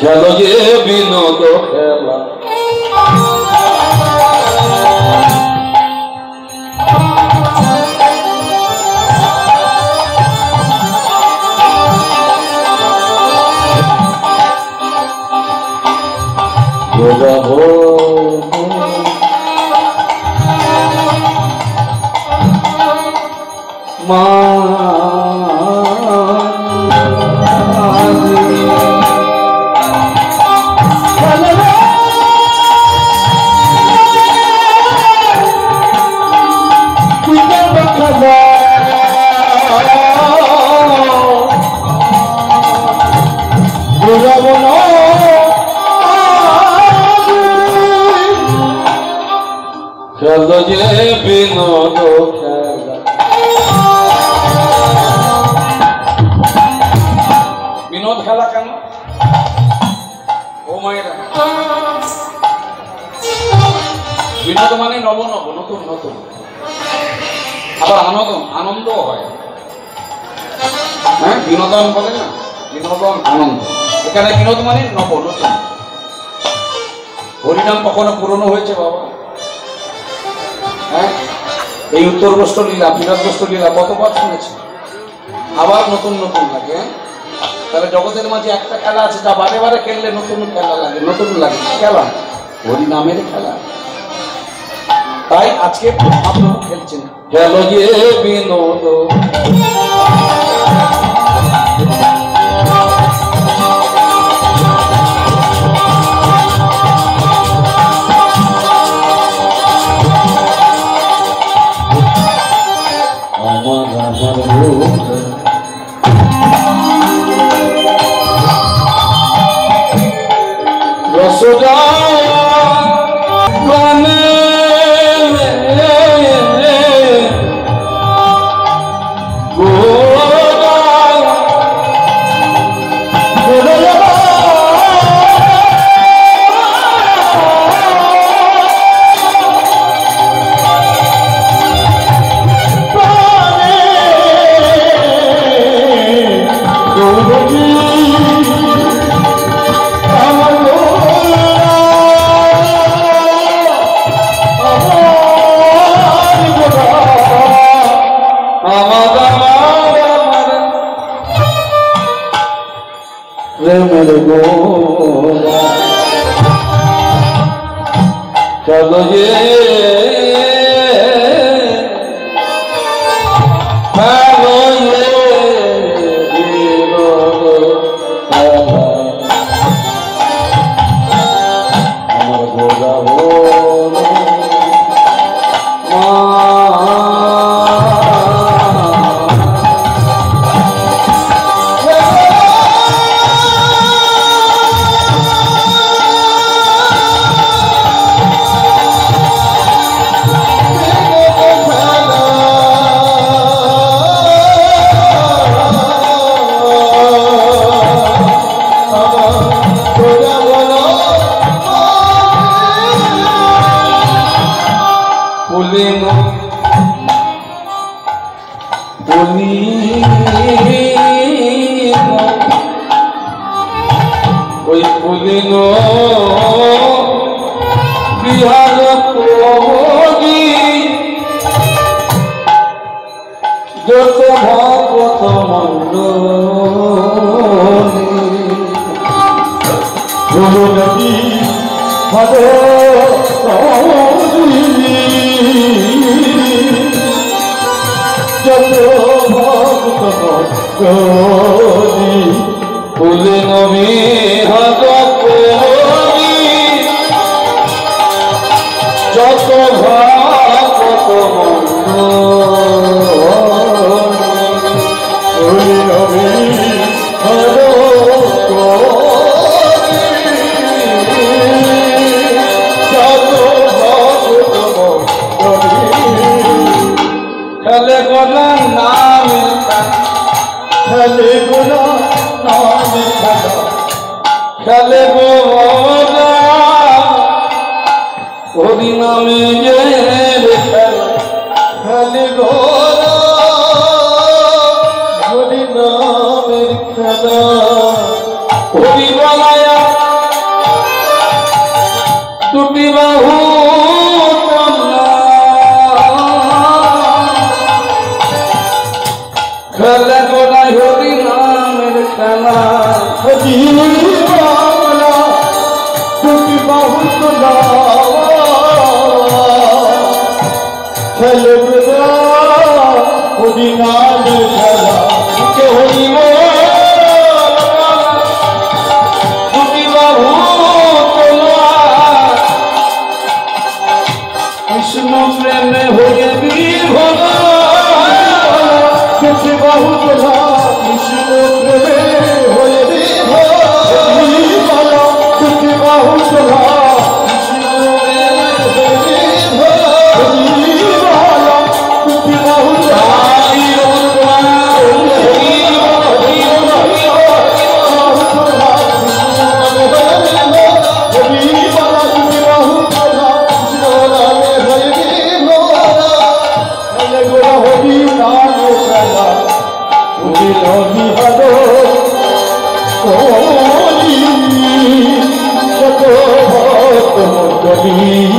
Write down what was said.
খেলো যে বিনোদ খেলা খেলো যে বিনোদ খেলা বিনোদ খেলা কেন ও মায়েরা বিনোদ মানে নব নব নতুন নতুন আবার আনন্দ হয় হ্যাঁ বিনোদন বলে না বিনোদন আনন্দ এখানে বিনোদ মানে নব নতুন হরিনাম কখনো পুরনো হয়েছে বাবা হ্যাঁ এই উত্তরগ্রস্ত লীলা বিরাটগ্রস্ত লীলা কতবার শুনেছি আবার নতুন নতুন লাগে তাহলে জগতের মাঝে একটা খেলা আছে যা বারে বারে খেললে নতুন খেলা লাগে নতুন লাগে খেলা হরিনামের খেলা তাই আজকে আপনারা খেলছেন খেলো যে বিনোদ রসদা চলো যে ওই পুলিন বিহার যত ভগত মন্ডলী যত ভগত ফুলে নবী হাত যত ভাগত ফুলে নবী হাত যত ভাগত খেলে গোলা নাম খেলে গোলা খেলে গোলা হরিনামে যে খেলে গোলা হরিনামের খেলা হরি বলায়া দুটি বাহু খেলা গোড়াই হরি নামের খেলা হরি বাংলা দুটি বাহু তোলা খেলে হরি নামের খেলা কে হরি দুটি বাহু তোলা কৃষ্ণ প্রেমে হয়ে বিভোর দুটি বাহু তোলা কৃষ্ণ প্রেমে হয়ে বিভোর দুটি বাহু তোলা Hare